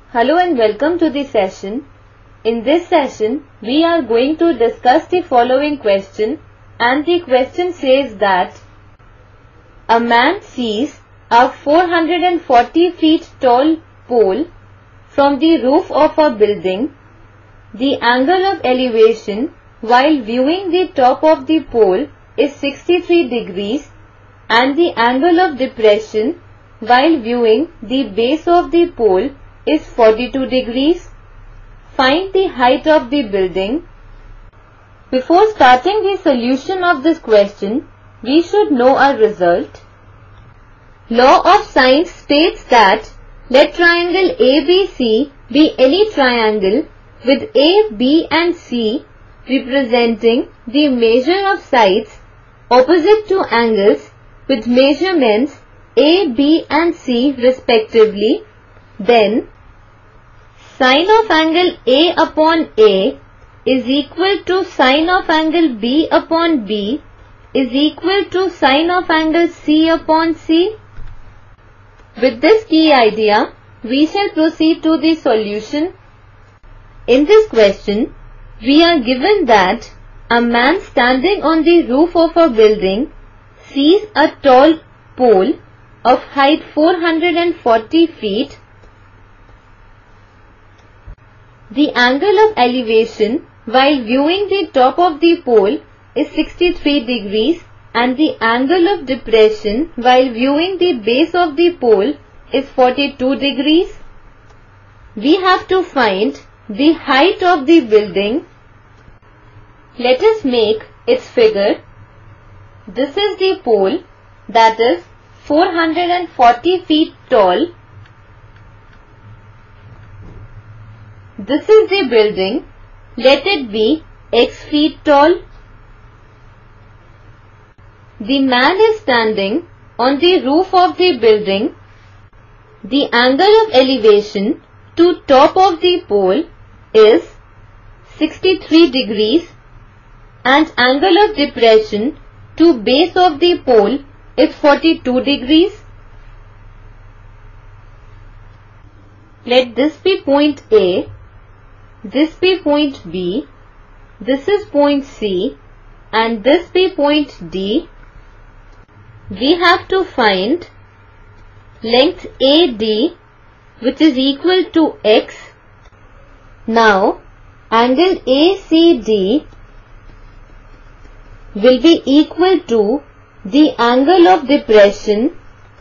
Hello and welcome to the session. In this session, we are going to discuss the following question, and the question says that a man sees a 440 feet tall pole from the roof of a building. The angle of elevation while viewing the top of the pole is 63 degrees and the angle of depression while viewing the base of the pole is 42 degrees. Find the height of the building. Before starting the solution of this question, we should know our result. Law of sines states that let triangle ABC be any triangle with A, B and C representing the measure of sides opposite to angles with measurements A, B and C respectively, then sine of angle A upon A is equal to sine of angle B upon B is equal to sine of angle C upon C. With this key idea, we shall proceed to the solution. In this question, we are given that a man standing on the roof of a building sees a tall pole of height 440 feet. The angle of elevation while viewing the top of the pole is 63 degrees and the angle of depression while viewing the base of the pole is 42 degrees. We have to find the height of the building. Let us make its figure. This is the pole, that is 440 feet tall. This is the building. Let it be x feet tall. The man is standing on the roof of the building. The angle of elevation to top of the pole is 63 degrees and angle of depression to base of the pole is 42 degrees. Let this be point A, this be point B, this is point C and this be point D. We have to find length AD which is equal to x. Now angle ACD will be equal to the angle of depression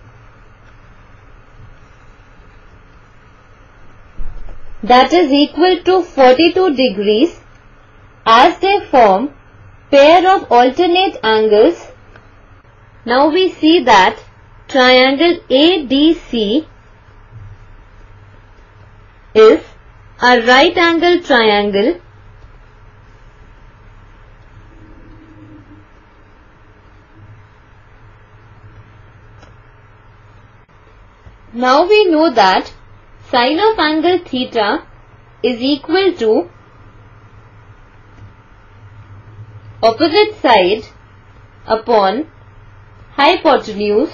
that is equal to 42 degrees as they form pair of alternate angles. Now we see that triangle ADC is a right angle triangle. Now we know that sine of angle theta is equal to opposite side upon hypotenuse.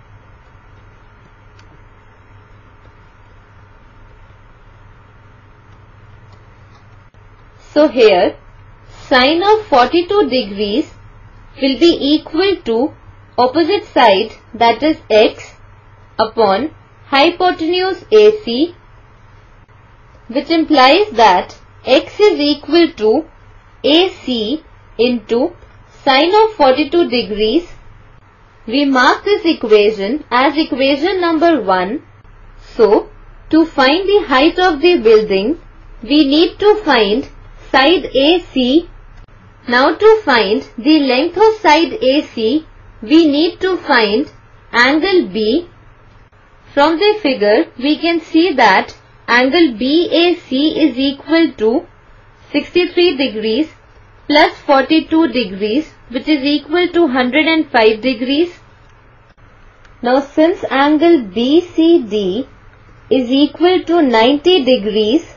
So here sine of 42 degrees will be equal to opposite side, that is x, upon hypotenuse AC, which implies that x is equal to AC into sine of 42 degrees. We mark this equation as equation number 1. So, to find the height of the building, we need to find side AC. Now to find the length of side AC, we need to find angle B. From the figure, we can see that angle BAC is equal to 63 degrees plus 42 degrees, which is equal to 105 degrees. Now since angle BCD is equal to 90 degrees,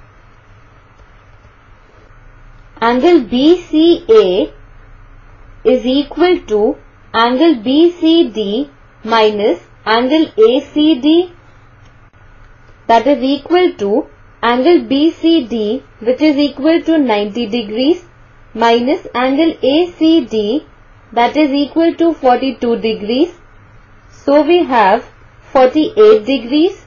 angle BCA is equal to angle BCD minus angle ACD. that is equal to angle BCD, which is equal to 90 degrees, minus angle ACD, that is equal to 42 degrees. So we have 48 degrees.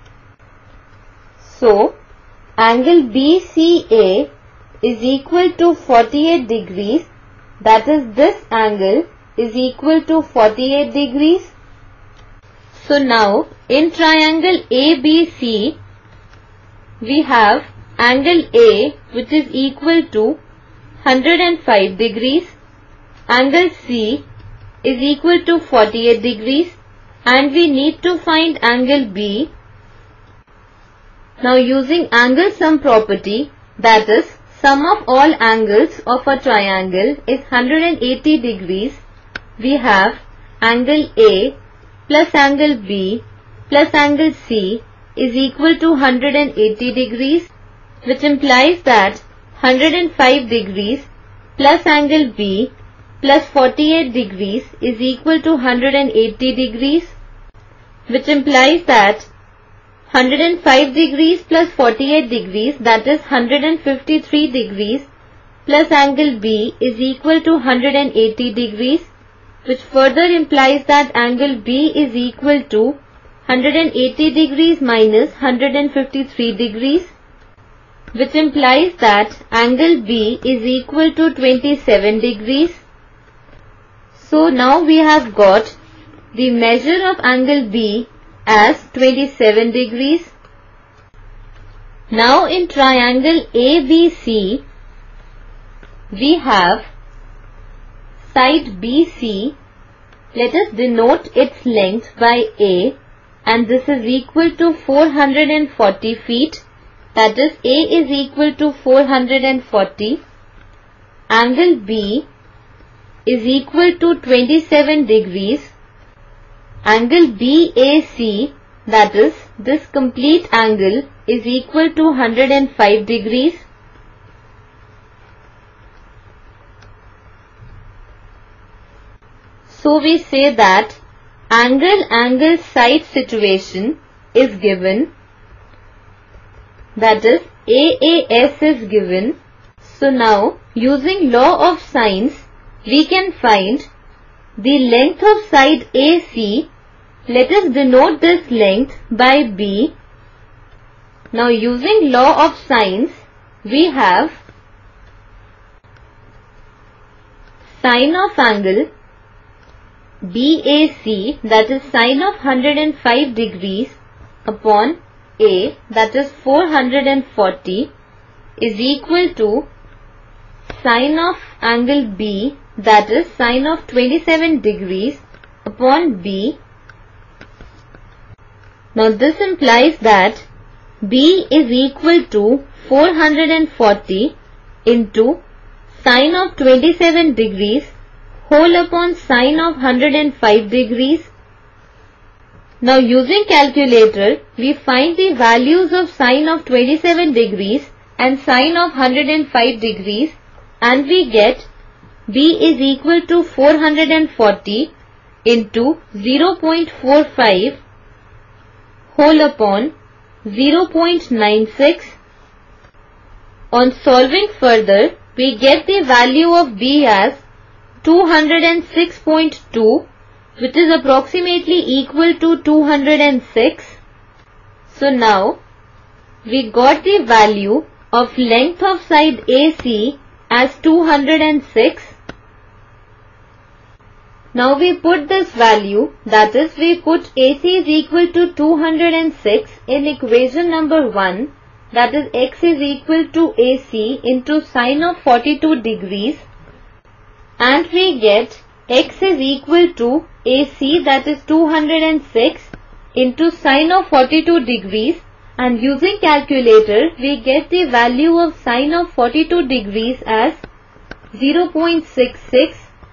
So angle BCA is equal to 48 degrees, that is this angle is equal to 48 degrees. So now in triangle ABC we have angle A, which is equal to 105 degrees, angle C is equal to 48 degrees, and we need to find angle B. Now using angle sum property, that is sum of all angles of a triangle is 180 degrees, we have angle A plus angle B plus angle C is equal to 180 degrees, which implies that 105 degrees plus angle B plus 48 degrees is equal to 180 degrees, which implies that 105 degrees plus 48 degrees, that is 153 degrees, plus angle B is equal to 180 degrees, which further implies that angle B is equal to 180 degrees minus 153 degrees, which implies that angle B is equal to 27 degrees. So now we have got the measure of angle B as 27 degrees. Now in triangle ABC, we have side BC. Let us denote its length by A, and this is equal to 440 feet. That is, A is equal to 440. Angle B is equal to 27 degrees. Angle BAC, that is, this complete angle is equal to 105 degrees. So we say that angle side situation is given, that is AAS is given. So now using law of sines we can find the length of side AC. Let us denote this length by B. Now using law of sines we have sine of angle BAC, that is sine of 105 degrees upon A, that is 440, is equal to sine of angle B, that is sine of 27 degrees upon B. Now this implies that B is equal to 440 into sine of 27 degrees whole upon sine of 105 degrees. Now using calculator we find the values of sine of 27 degrees and sine of 105 degrees, and we get B is equal to 440 into 0.45 whole upon 0.96. On solving further we get the value of B as 206.2, which is approximately equal to 206. So now we got the value of length of side AC as 206. Now we put this value, that is we put AC is equal to 206 in equation number 1, that is x is equal to AC into sine of 42 degrees, and we get x is equal to AC, that is 206 into sine of 42 degrees, and using calculator we get the value of sine of 42 degrees as 0.66.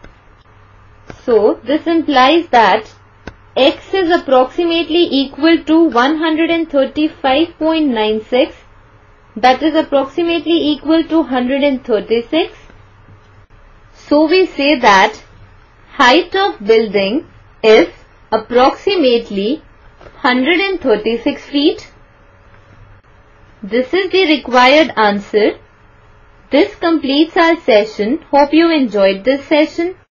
So this implies that x is approximately equal to 135.96, that is approximately equal to 136. So we say that height of building is approximately 136 feet. This is the required answer. This completes our session. Hope you enjoyed this session.